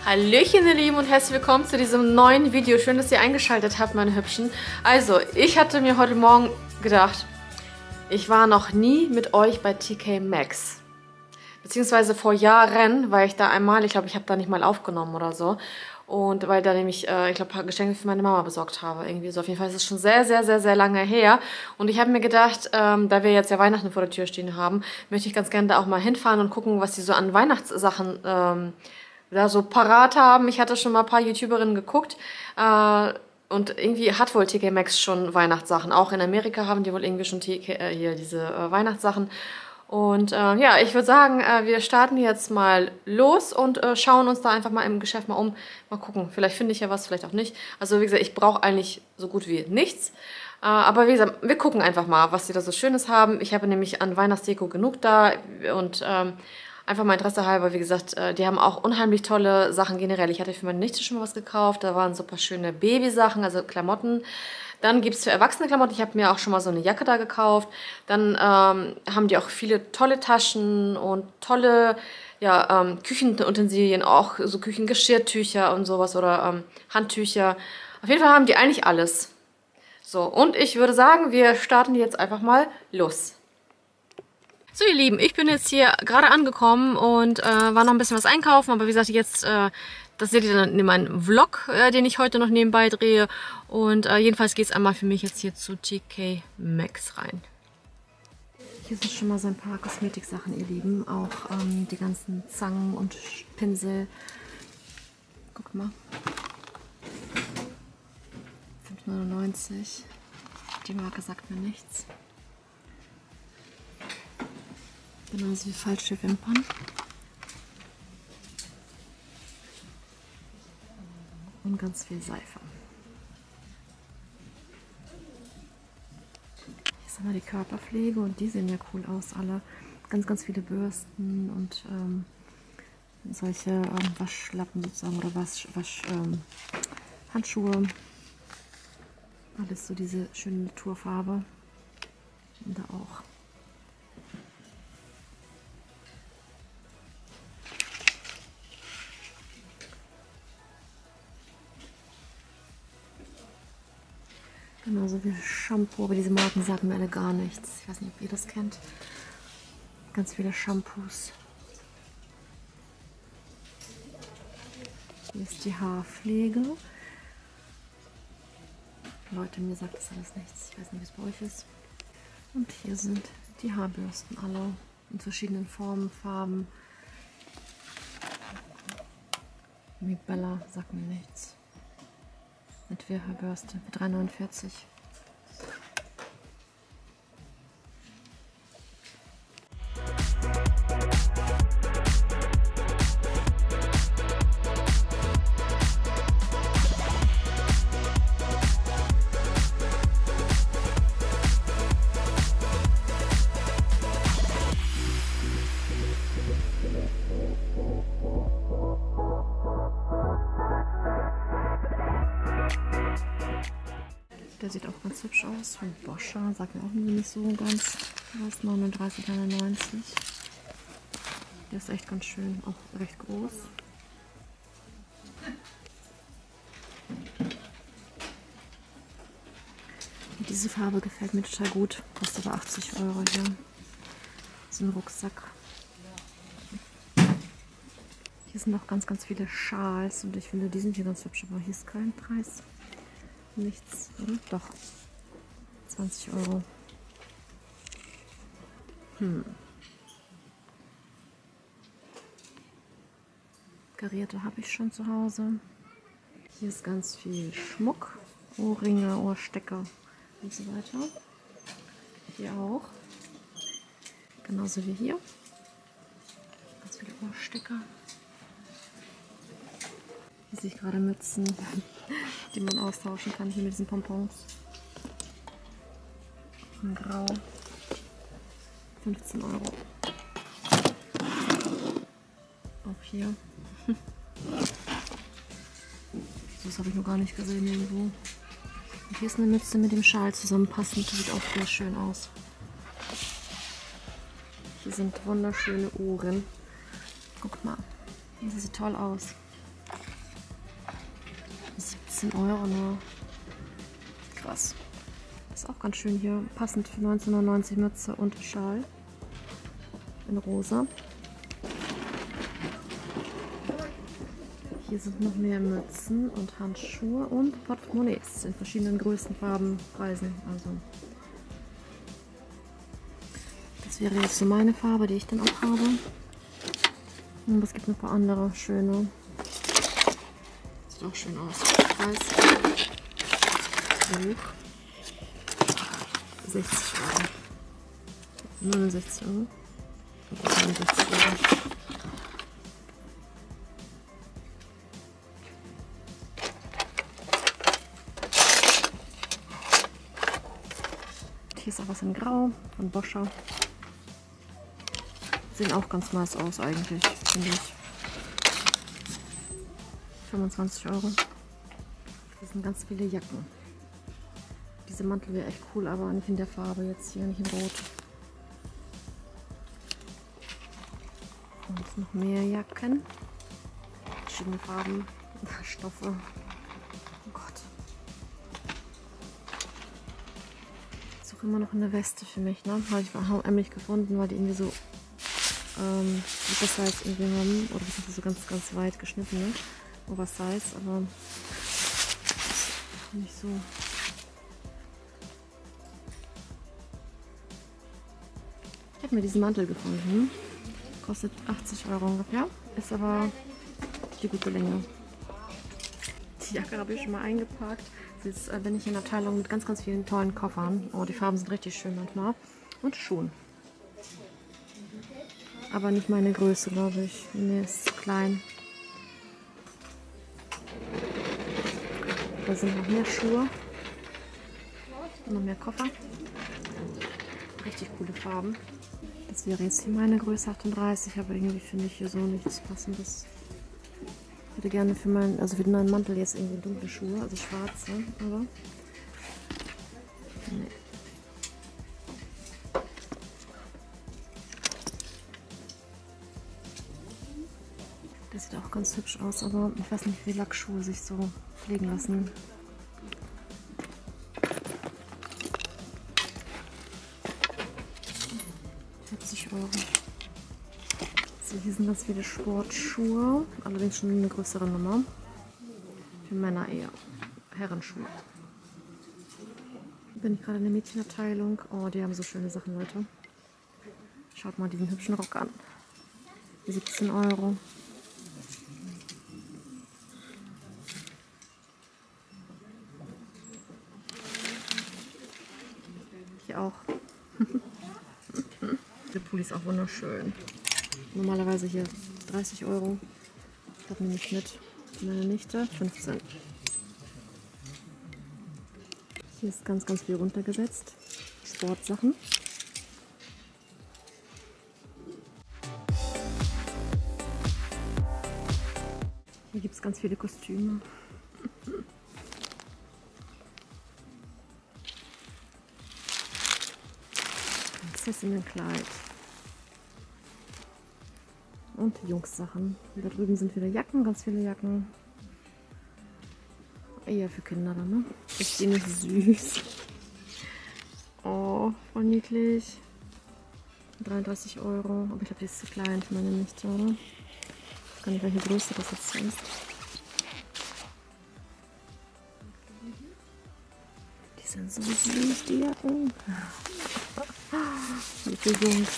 Hallöchen ihr Lieben und herzlich willkommen zu diesem neuen Video. Schön, dass ihr eingeschaltet habt, meine Hübschen. Also, ich hatte mir heute Morgen gedacht, ich war noch nie mit euch bei TK Maxx. Beziehungsweise vor Jahren war ich da einmal, ich glaube, ich habe da nicht mal aufgenommen oder so. Und weil da nämlich, ich glaube, ein paar Geschenke für meine Mama besorgt habe. Irgendwie so. Auf jeden Fall ist es schon sehr, sehr, sehr, sehr lange her. Und ich habe mir gedacht, da wir jetzt ja Weihnachten vor der Tür stehen haben, möchte ich ganz gerne da auch mal hinfahren und gucken, was die so an Weihnachtssachen da so parat haben. Ich hatte schon mal ein paar YouTuberinnen geguckt. Und irgendwie hat wohl TK Maxx schon Weihnachtssachen. Auch in Amerika haben die wohl irgendwie schon hier diese Weihnachtssachen. Und ja, ich würde sagen, wir starten jetzt mal los und schauen uns da einfach mal im Geschäft mal um. Mal gucken, vielleicht finde ich ja was, vielleicht auch nicht. Also wie gesagt, ich brauche eigentlich so gut wie nichts. Aber wie gesagt, wir gucken einfach mal, was die da so Schönes haben. Ich habe nämlich an Weihnachtsdeko genug da und einfach mal Interesse halber, wie gesagt, die haben auch unheimlich tolle Sachen generell. Ich hatte für meine Nichte schon mal was gekauft, da waren super schöne Babysachen, also Klamotten. Dann gibt es für Erwachsene Klamotten, ich habe mir auch schon mal so eine Jacke da gekauft. Dann haben die auch viele tolle Taschen und tolle ja, Küchenutensilien, auch so Küchengeschirrtücher und sowas oder Handtücher. Auf jeden Fall haben die eigentlich alles. So, und ich würde sagen, wir starten jetzt einfach mal los. So ihr Lieben, ich bin jetzt hier gerade angekommen und war noch ein bisschen was einkaufen, aber wie gesagt, jetzt, das seht ihr dann in meinem Vlog, den ich heute noch nebenbei drehe. Und jedenfalls geht es einmal für mich jetzt hier zu TK Maxx rein. Hier sind schon mal so ein paar Kosmetiksachen, ihr Lieben, auch die ganzen Zangen und Pinsel. Guckt mal. 5,99 €. Die Marke sagt mir nichts. Genauso wie falsche Wimpern. Und ganz viel Seife. Hier sind wir die Körperpflege und die sehen ja cool aus, alle. Ganz, ganz viele Bürsten und solche Waschlappen sozusagen oder Handschuhe. Alles so diese schöne Naturfarbe. Und da auch. Genauso wie Shampoo, aber diese Marken sagen mir alle gar nichts. Ich weiß nicht, ob ihr das kennt. Ganz viele Shampoos. Hier ist die Haarpflege. Leute, mir sagt das alles nichts. Ich weiß nicht, wie es bei euch ist. Und hier sind die Haarbürsten alle in verschiedenen Formen, Farben. Wie Bella sagt mir nichts. Mit Haarbürste für 3,49 €. Der sieht auch ganz hübsch aus. Von Boscha, sagt mir auch nicht so ganz. Der ist 39,99 €. Der ist echt ganz schön, auch recht groß. Und diese Farbe gefällt mir total gut. Kostet aber 80 € hier. So ein Rucksack. Hier sind noch ganz, ganz viele Schals und ich finde, die sind hier ganz hübsch, aber hier ist kein Preis. Nichts, oder? Doch. 20 €. Karierte habe ich schon zu Hause. Hier ist ganz viel Schmuck. Ohrringe, Ohrstecker und so weiter. Hier auch. Genauso wie hier. Ganz viele Ohrstecker. Hier sehe ich gerade Mützen, die man austauschen kann, hier mit diesen Pompons. In Grau. 15 €. Auch hier. Das habe ich noch gar nicht gesehen irgendwo. Und hier ist eine Mütze mit dem Schal zusammenpassend. Die sieht auch sehr schön aus. Hier sind wunderschöne Uhren. Guckt mal. Die sieht toll aus. 17 Euro nur. Krass. Ist auch ganz schön hier. Passend für 19,99 Mütze und Schal. In rosa. Hier sind noch mehr Mützen und Handschuhe und Portemonnaies in verschiedenen Größen, Farben, Preisen. Also das wäre jetzt so meine Farbe, die ich dann auch habe. Und es gibt noch ein paar andere schöne. Sieht auch schön aus. Preis 60 Euro. 69 Euro. 69 Euro. Hier ist auch was in Grau von Boscha. Sehen auch ganz nice aus eigentlich, finde ich. 25 Euro. Das sind ganz viele Jacken. Diese Mantel wäre echt cool, aber nicht in der Farbe jetzt hier, nicht in Rot. Und noch mehr Jacken. Verschiedene Farben, Stoffe. Oh Gott. Ich suche immer noch eine Weste für mich, ne? Habe ich bei H&M nicht gefunden, weil die irgendwie so Oversize irgendwie haben. Oder das ist so ganz, ganz weit geschnitten, ne? Oversize, aber nicht so. Ich habe mir diesen Mantel gefunden. Kostet 80 Euro ungefähr. Ist aber die gute Länge. Die Jacke habe ich schon mal eingepackt. Jetzt bin ich in der Abteilung mit ganz, ganz vielen tollen Koffern. Oh, die Farben sind richtig schön manchmal. Und Schuhen. Aber nicht meine Größe, glaube ich. Mir ist zu klein. Da sind noch mehr Schuhe. Und noch mehr Koffer. Richtig coole Farben. Das wäre jetzt hier meine Größe 38, aber irgendwie finde ich hier so nichts Passendes. Ich hätte gerne für meinen, also für den neuen Mantel jetzt irgendwie dunkle Schuhe, also schwarze, aber nee. Das sieht auch ganz hübsch aus, aber ich weiß nicht, wie Lackschuhe sich so pflegen lassen. Euro. So, hier sind ganz viele Sportschuhe, allerdings schon eine größere Nummer. Für Männer eher. Herrenschuhe. Hier bin ich gerade in der Mädchenabteilung. Oh, die haben so schöne Sachen, Leute. Schaut mal diesen hübschen Rock an. 17 Euro. Hier auch. Der Pulli ist auch wunderschön. Normalerweise hier 30 Euro. Ich habe nämlich mit meine Nichte 15. Hier ist ganz, ganz viel runtergesetzt. Sportsachen. Hier gibt es ganz viele Kostüme. Prinzessinnenkleid. Und Jungs-Sachen. Da drüben sind wieder Jacken, ganz viele Jacken. Eher für Kinder dann, ne? Ist die nicht süß? Oh, voll niedlich. 33 Euro. Aber ich glaube, die ist zu klein für meine Nichte, oder? Ich weiß gar nicht, welche Größe das jetzt ist. Die sind so süß, die Jacken. Wie viele Jungs.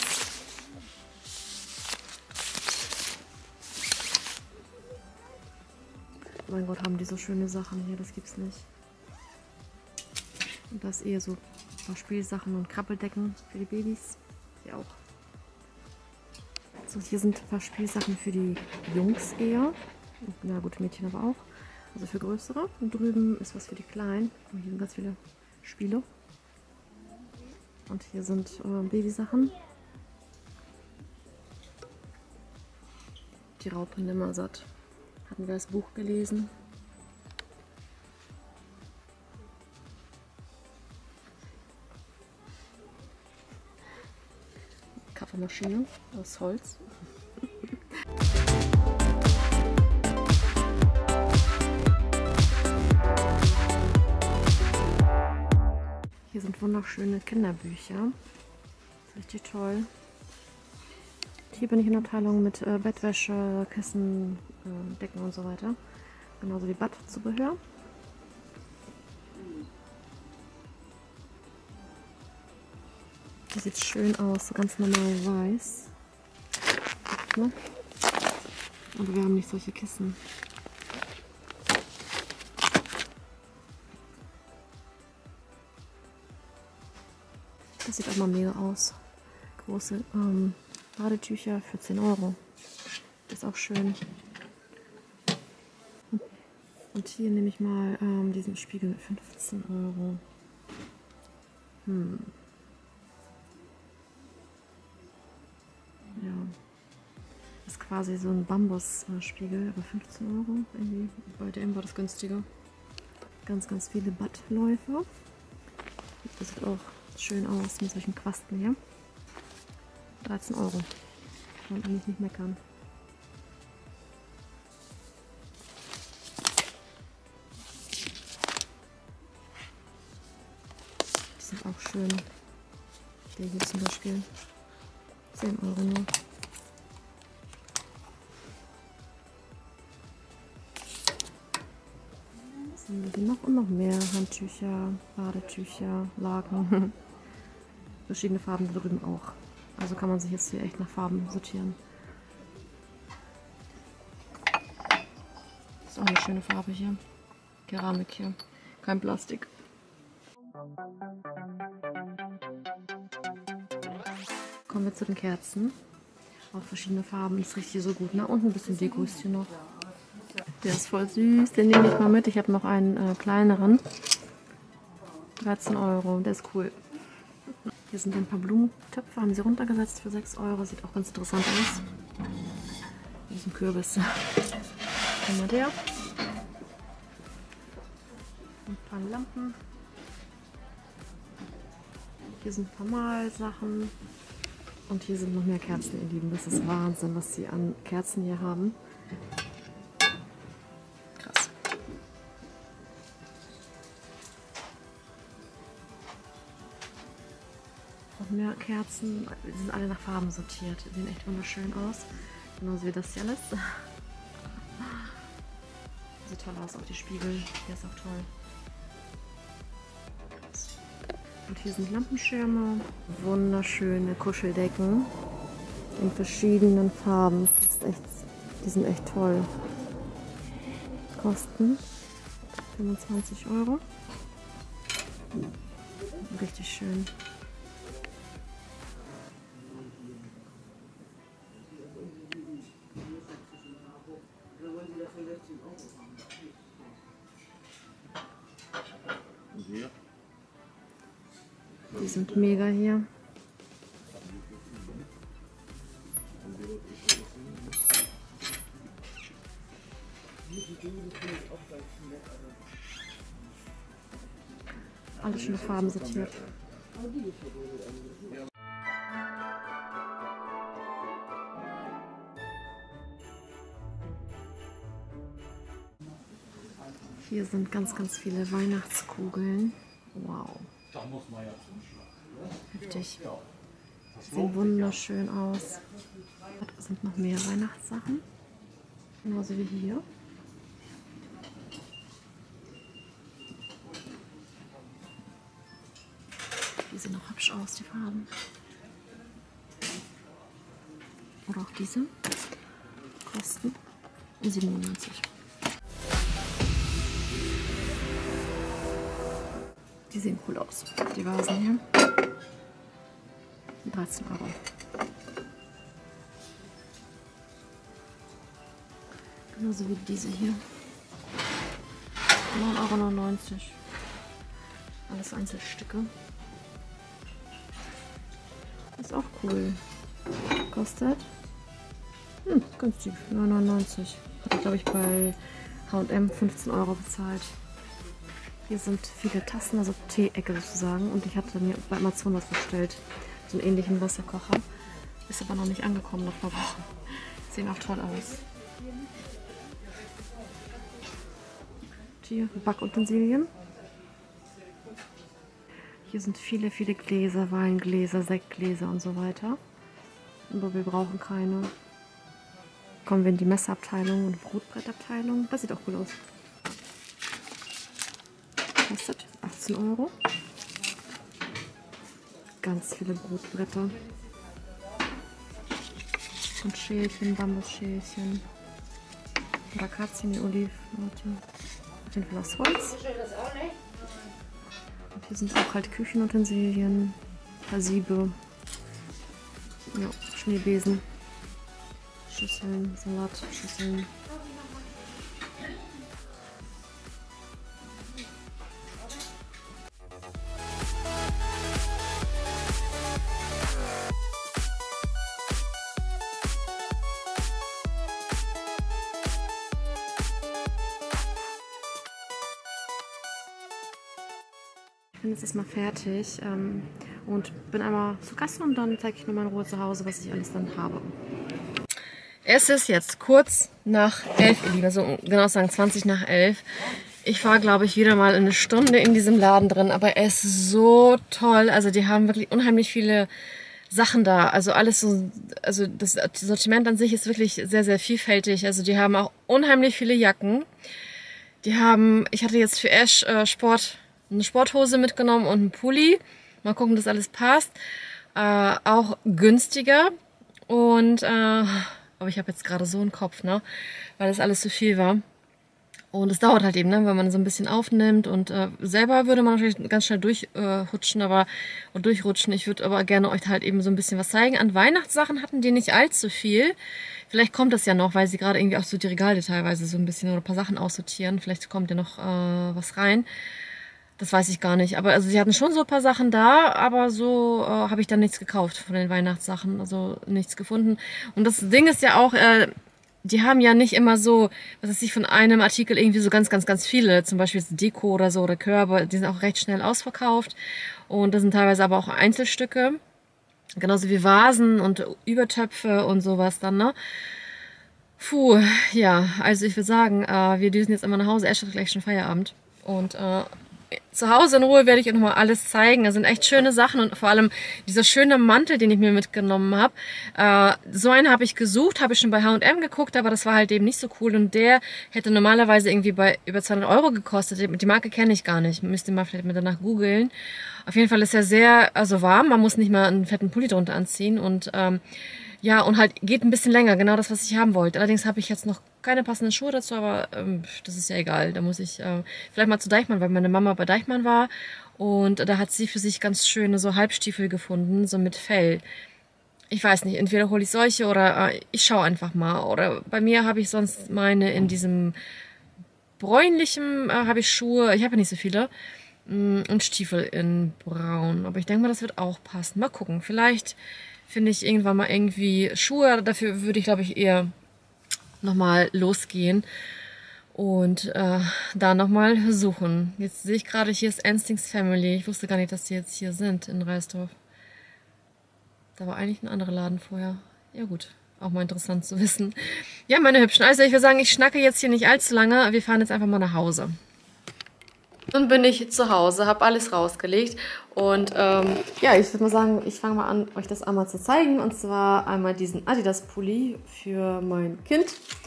Mein Gott, haben die so schöne Sachen hier, das gibt's nicht. Und das eher so ein paar Spielsachen und Krabbeldecken für die Babys. Hier auch. So, hier sind ein paar Spielsachen für die Jungs eher. Na gut, Mädchen aber auch. Also für größere. Und drüben ist was für die Kleinen. Und hier sind ganz viele Spiele. Und hier sind Babysachen. Die Raupe Nimmersatt. Hatten wir das Buch gelesen. Kaffeemaschine aus Holz. wunderschöne Kinderbücher. Richtig toll. Hier bin ich in der Abteilung mit Bettwäsche, Kissen, Decken und so weiter. Genauso wie Badzubehör. Das sieht schön aus, so ganz normal weiß. Ne? Aber wir haben nicht solche Kissen. Das sieht auch mal mega aus. Große Badetücher für 10 Euro. Das ist auch schön. Und hier nehme ich mal diesen Spiegel mit 15 Euro. Ja. Das ist quasi so ein Bambusspiegel, aber 15 Euro. Irgendwie bei DM war das günstiger. Ganz, ganz viele Badläufer. Das sieht auch schön aus mit solchen Quasten hier. 13 Euro. Kann man eigentlich nicht meckern. Die sind auch schön. Der hier zum Beispiel 10 Euro nur. Was haben wir hier noch? Und noch mehr Handtücher, Badetücher, Laken. Verschiedene Farben drüben auch. Also kann man sich jetzt hier echt nach Farben sortieren. Das ist auch eine schöne Farbe hier. Keramik hier. Kein Plastik. Kommen wir zu den Kerzen. Auch verschiedene Farben. Das riecht hier so gut, ne? Und ein bisschen Deko ist hier noch. Der ist voll süß. Den nehme ich mal mit. Ich habe noch einen kleineren. 13 Euro. Der ist cool. Hier sind ein paar Blumentöpfe. Haben sie runtergesetzt für 6 Euro. Sieht auch ganz interessant aus. Hier ist ein Kürbis. Einmal der. Ein paar Lampen. Hier sind ein paar Malsachen. Und hier sind noch mehr Kerzen, ihr Lieben. Das ist Wahnsinn, was sie an Kerzen hier haben. Krass. Noch mehr Kerzen. Die sind alle nach Farben sortiert. Die sehen echt wunderschön aus. Genauso wie das hier alles. Sieht toll aus, auch die Spiegel. Der ist auch toll. Und hier sind Lampenschirme, wunderschöne Kuscheldecken in verschiedenen Farben. Die sind echt toll. Kosten 25 Euro. Richtig schön. Die sind mega hier. Alles schöne Farben sortiert. Hier sind ganz, ganz viele Weihnachtskugeln. Wow. Heftig. Sehen wunderschön aus. Da sind noch mehr Weihnachtssachen. Genauso wie hier. Die sehen auch hübsch aus, die Farben. Oder auch diese. Kosten 97. Die sehen cool aus. Die Vasen hier. 13 Euro. Genauso wie diese hier. 9,99 Euro. Alles Einzelstücke. Ist auch cool. Kostet günstig. 9,99 €. Habe ich, glaube ich, bei H&M 15 Euro bezahlt. Hier sind viele Tassen, also Tee-Ecke sozusagen. Und ich hatte mir bei Amazon was bestellt. So einen ähnlichen Wasserkocher. Ist aber noch nicht angekommen nach ein paar Wochen. Sehen auch toll aus. Hier Backutensilien. Hier sind viele, viele Gläser, Weingläser, Sektgläser und so weiter. Aber wir brauchen keine. Kommen wir in die Messerabteilung und Brotbrettabteilung. Das sieht auch cool aus. Kostet 18 €. Ganz viele Brotbretter. Und Schälchen, Bambusschälchen. Rakazien, Oliven. Auf jeden Fall aus Holz. Und hier sind auch halt Küchenutensilien, Siebe, ja, Schneebesen, Schüsseln, Salatschüsseln. Ich bin jetzt erstmal fertig und bin einmal zur Kasse und dann zeige ich mir mal in Ruhe zu Hause, was ich alles dann habe. Es ist jetzt kurz nach 11, ihr Lieben, also genau sagen 20 nach 11. Ich war, glaube ich, wieder mal eine Stunde in diesem Laden drin, aber er ist so toll. Also die haben wirklich unheimlich viele Sachen da. Also alles so, also das Sortiment an sich ist wirklich sehr, sehr vielfältig. Also die haben auch unheimlich viele Jacken. Die haben, ich hatte jetzt für Ash eine Sporthose mitgenommen und einen Pulli. Mal gucken, dass alles passt. Auch günstiger. Und aber ich habe jetzt gerade so einen Kopf, ne? Weil das alles zu viel war. Und es dauert halt eben, ne? Wenn man so ein bisschen aufnimmt. Und selber würde man natürlich ganz schnell durchrutschen. Ich würde aber gerne euch halt eben so ein bisschen was zeigen. An Weihnachtssachen hatten die nicht allzu viel. Vielleicht kommt das ja noch, weil sie gerade irgendwie auch so die Regale teilweise so ein bisschen oder ein paar Sachen aussortieren. Vielleicht kommt ja noch was rein. Das weiß ich gar nicht. Aber also sie hatten schon so ein paar Sachen da, aber so habe ich dann nichts gekauft von den Weihnachtssachen. Also nichts gefunden. Und das Ding ist ja auch, die haben ja nicht immer so, was weiß ich, von einem Artikel irgendwie so ganz, ganz, ganz viele. Zum Beispiel Deko oder so oder Körbe. Die sind auch recht schnell ausverkauft. Und das sind teilweise aber auch Einzelstücke. Genauso wie Vasen und Übertöpfe und sowas dann, ne? Puh, ja. Also ich würde sagen, wir düsen jetzt immer nach Hause. Erst hat gleich schon Feierabend. Und zu Hause in Ruhe werde ich euch nochmal alles zeigen. Das sind echt schöne Sachen und vor allem dieser schöne Mantel, den ich mir mitgenommen habe. So einen habe ich gesucht, habe ich schon bei H&M geguckt, aber das war halt eben nicht so cool und der hätte normalerweise irgendwie bei über 200 € gekostet. Die Marke kenne ich gar nicht. Müsst ihr mal vielleicht danach googeln. Auf jeden Fall ist er sehr warm. Man muss nicht mal einen fetten Pulli drunter anziehen und ja, und halt geht ein bisschen länger, genau das, was ich haben wollte. Allerdings habe ich jetzt noch keine passenden Schuhe dazu, aber das ist ja egal. Da muss ich vielleicht mal zu Deichmann, weil meine Mama bei Deichmann war und da hat sie für sich ganz schöne so Halbstiefel gefunden, so mit Fell. Ich weiß nicht, entweder hole ich solche oder ich schaue einfach mal. Oder bei mir habe ich sonst meine in diesem bräunlichen, habe ich Schuhe, ich habe ja nicht so viele, und Stiefel in braun. Aber ich denke mal, das wird auch passen. Mal gucken, vielleicht finde ich irgendwann mal irgendwie Schuhe. Dafür würde ich, glaube ich, eher nochmal losgehen und da nochmal suchen. Jetzt sehe ich gerade, hier ist Enstings Family. Ich wusste gar nicht, dass die jetzt hier sind in Reisdorf. Da war eigentlich ein anderer Laden vorher. Ja gut, auch mal interessant zu wissen. Ja, meine Hübschen, also ich würde sagen, ich schnacke jetzt hier nicht allzu lange. Wir fahren jetzt einfach mal nach Hause. Nun bin ich zu Hause, habe alles rausgelegt und ja, ich würde mal sagen, ich fange mal an, euch das einmal zu zeigen. Und zwar einmal diesen Adidas-Pulli für mein Kind.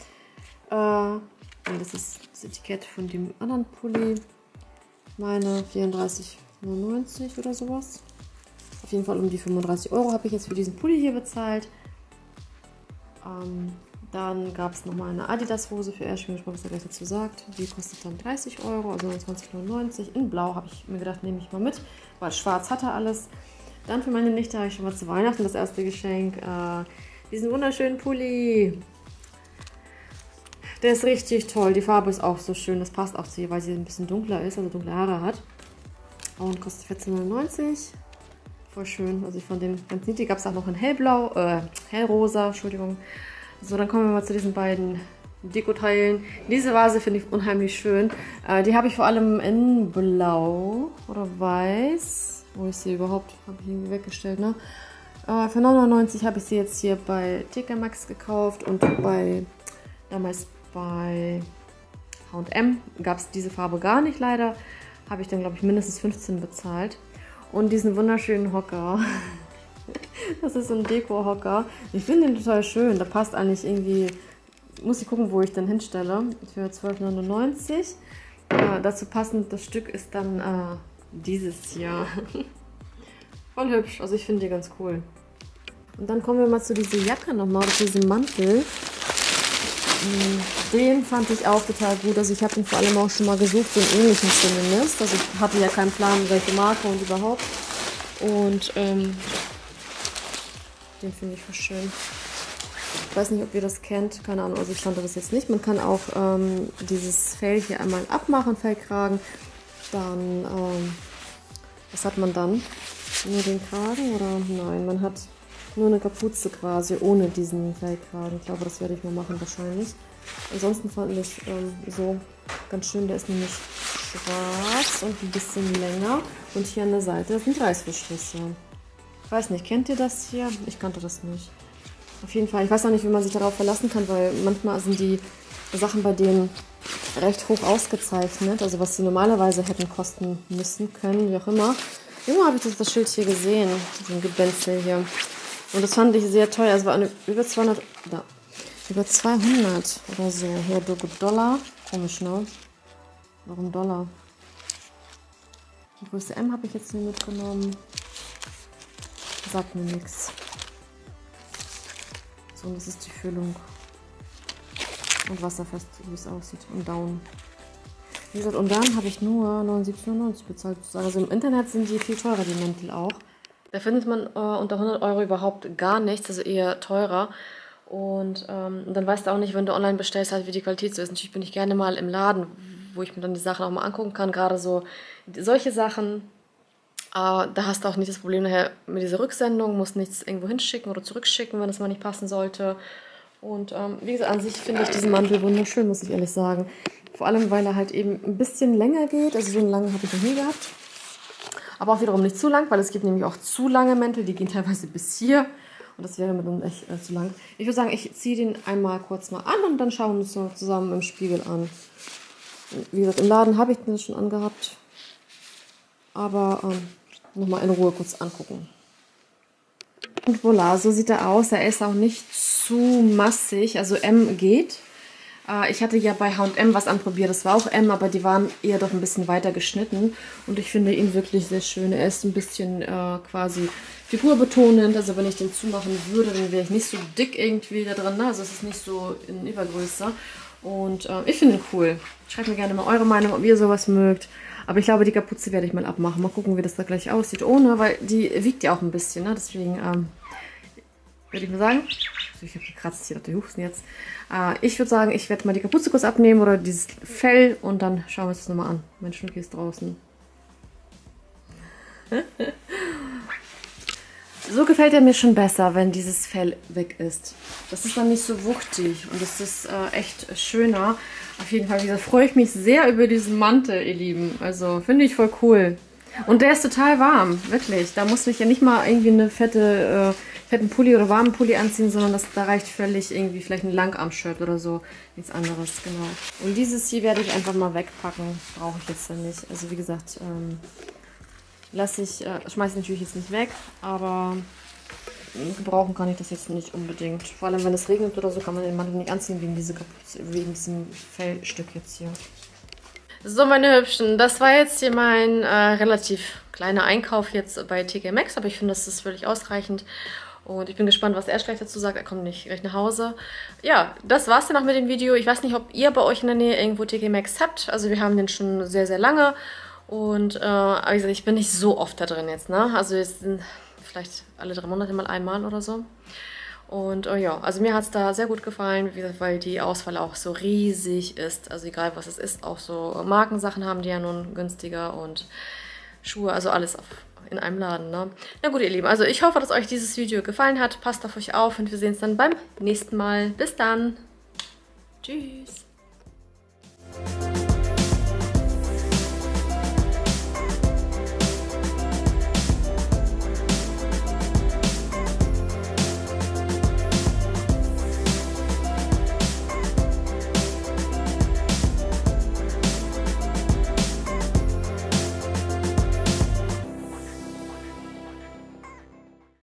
Das ist das Etikett von dem anderen Pulli. Meine 34,99 oder sowas. Auf jeden Fall um die 35 € habe ich jetzt für diesen Pulli hier bezahlt. Dann gab es nochmal eine Adidas-Hose für Ash, ich bin gespannt, was er gleich dazu sagt. Die kostet dann 30 €, also 29,99 €. In Blau habe ich mir gedacht, nehme ich mal mit, weil schwarz hat er alles. Dann für meine Nichte habe ich schon mal zu Weihnachten das erste Geschenk. Diesen wunderschönen Pulli. Der ist richtig toll. Die Farbe ist auch so schön. Das passt auch zu ihr, weil sie ein bisschen dunkler ist, also dunkle Haare hat. Und kostet 14,99 €. Voll schön. Also ich fand den ganz niedlich. Gab es auch noch in hellblau, hellrosa, Entschuldigung. So, dann kommen wir mal zu diesen beiden Dekoteilen. Diese Vase finde ich unheimlich schön. Die habe ich vor allem in Blau oder Weiß. Wo ist sie überhaupt? Habe ich irgendwie weggestellt, ne? Für 99 habe ich sie jetzt hier bei TK Maxx gekauft und damals bei H&M gab es diese Farbe gar nicht leider. Habe ich dann, glaube ich, mindestens 15 bezahlt. und diesen wunderschönen Hocker. Das ist so ein Deko-Hocker. Ich finde den total schön. Da passt eigentlich irgendwie... Muss ich gucken, wo ich den hinstelle. Für 12,99 €. Dazu passend, das Stück ist dann dieses hier. Voll hübsch. Also ich finde die ganz cool. Und dann kommen wir mal zu dieser Jacke nochmal, oder zu diesem Mantel. Den fand ich auch total gut. Also ich habe ihn vor allem auch schon mal gesucht, so einen ähnlichen zumindest. Also ich hatte ja keinen Plan, welche Marke und überhaupt. Und den finde ich voll schön. Ich weiß nicht, ob ihr das kennt, keine Ahnung, also ich kannte das jetzt nicht. Man kann auch dieses Fell hier einmal abmachen, Fellkragen. Dann, was hat man dann? Nur den Kragen oder? Nein, man hat nur eine Kapuze quasi, ohne diesen Fellkragen. Ich glaube, das werde ich mal machen wahrscheinlich. Ansonsten fand ich so ganz schön, der ist nämlich schwarz und ein bisschen länger. Und hier an der Seite sind Reißverschlüsse. Ich weiß nicht, kennt ihr das hier? Ich kannte das nicht. Auf jeden Fall, ich weiß auch nicht, wie man sich darauf verlassen kann, weil manchmal sind die Sachen bei denen recht hoch ausgezeichnet. Also was sie normalerweise hätten kosten müssen, können, wie auch immer. Irgendwo habe ich das Schild hier gesehen, so ein Gebänzel hier. Und das fand ich sehr teuer. Es war über 200 oder so. Hier Dollar. Komisch, ne? Warum Dollar? Die Größe M habe ich jetzt hier mitgenommen. Sagt mir nichts. So, und das ist die Füllung. Und wasserfest, wie es aussieht. Und Down. Wie gesagt, und dann habe ich nur 79,99 € bezahlt. Also im Internet sind die viel teurer, die Mäntel auch. Da findet man unter 100 € überhaupt gar nichts, also eher teurer. Und dann weißt du auch nicht, wenn du online bestellst, halt, wie die Qualität so ist. Natürlich bin ich gerne mal im Laden, wo ich mir dann die Sachen auch mal angucken kann. Gerade so solche Sachen, da hast du auch nicht das Problem nachher mit dieser Rücksendung, musst nichts irgendwo hinschicken oder zurückschicken, wenn es mal nicht passen sollte. Und wie gesagt, an sich finde ich diesen Mantel wunderschön, muss ich ehrlich sagen. Vor allem, weil er halt eben ein bisschen länger geht. Also so einen langen habe ich noch nie gehabt. Aber auch wiederum nicht zu lang, weil es gibt nämlich auch zu lange Mäntel, die gehen teilweise bis hier. Und das wäre mir dann echt zu lang. Ich würde sagen, ich ziehe den einmal kurz mal an und dann schauen wir uns so zusammen im Spiegel an. Wie gesagt, im Laden habe ich den schon angehabt. Aber nochmal in Ruhe kurz angucken. Und voilà, so sieht er aus. Er ist auch nicht zu massig, also M geht. Ich hatte ja bei H&M was anprobiert, das war auch M, aber die waren eher doch ein bisschen weiter geschnitten. Und ich finde ihn wirklich sehr schön. Er ist ein bisschen quasi figurbetonend. Also wenn ich den zumachen würde, dann wäre ich nicht so dick irgendwie da drin. Ne? Also es ist nicht so in Übergröße. Und ich finde ihn cool. Schreibt mir gerne mal eure Meinung, ob ihr sowas mögt. Aber ich glaube, die Kapuze werde ich mal abmachen. Mal gucken, wie das da gleich aussieht ohne, weil die wiegt ja auch ein bisschen. Ne? Deswegen würde ich mal sagen, also ich habe gekratzt, hier die Husten jetzt. Ich würde sagen, ich werde mal die Kapuze kurz abnehmen oder dieses Fell und dann schauen wir uns das nochmal an. Mein Schnucki ist draußen. So gefällt er mir schon besser, wenn dieses Fell weg ist. Das ist dann nicht so wuchtig und das ist echt schöner. Auf jeden Fall, wie gesagt, freue ich mich sehr über diesen Mantel, ihr Lieben. Also finde ich voll cool. Und der ist total warm, wirklich. Da muss ich ja nicht mal irgendwie eine fetten Pulli oder warmen Pulli anziehen, sondern da reicht völlig irgendwie vielleicht ein Langarm-Shirt oder so. Nichts anderes, genau. Und dieses hier werde ich einfach mal wegpacken. Brauche ich jetzt dann nicht. Also wie gesagt, schmeiße ich natürlich jetzt nicht weg, aber gebrauchen kann ich das jetzt nicht unbedingt. Vor allem, wenn es regnet oder so, kann man den Mantel nicht anziehen wegen diesem Fellstück jetzt hier. So, meine Hübschen, das war jetzt hier mein relativ kleiner Einkauf jetzt bei TK Maxx, aber ich finde, das ist völlig ausreichend. Und ich bin gespannt, was er gleich dazu sagt. Er kommt nicht gleich nach Hause. Ja, das war's dann auch mit dem Video. Ich weiß nicht, ob ihr bei euch in der Nähe irgendwo TK Maxx habt. Also wir haben den schon sehr, sehr lange. Und wie gesagt, ich bin nicht so oft da drin jetzt, ne? Also jetzt sind vielleicht alle 3 Monate mal einmal oder so. Und ja, also mir hat es da sehr gut gefallen, wie gesagt, weil die Auswahl auch so riesig ist. Also egal, was es ist, auch so Markensachen haben die ja nun günstiger und Schuhe, also alles in einem Laden, ne? Na gut, ihr Lieben, also ich hoffe, dass euch dieses Video gefallen hat. Passt auf euch auf und wir sehen uns dann beim nächsten Mal. Bis dann. Tschüss.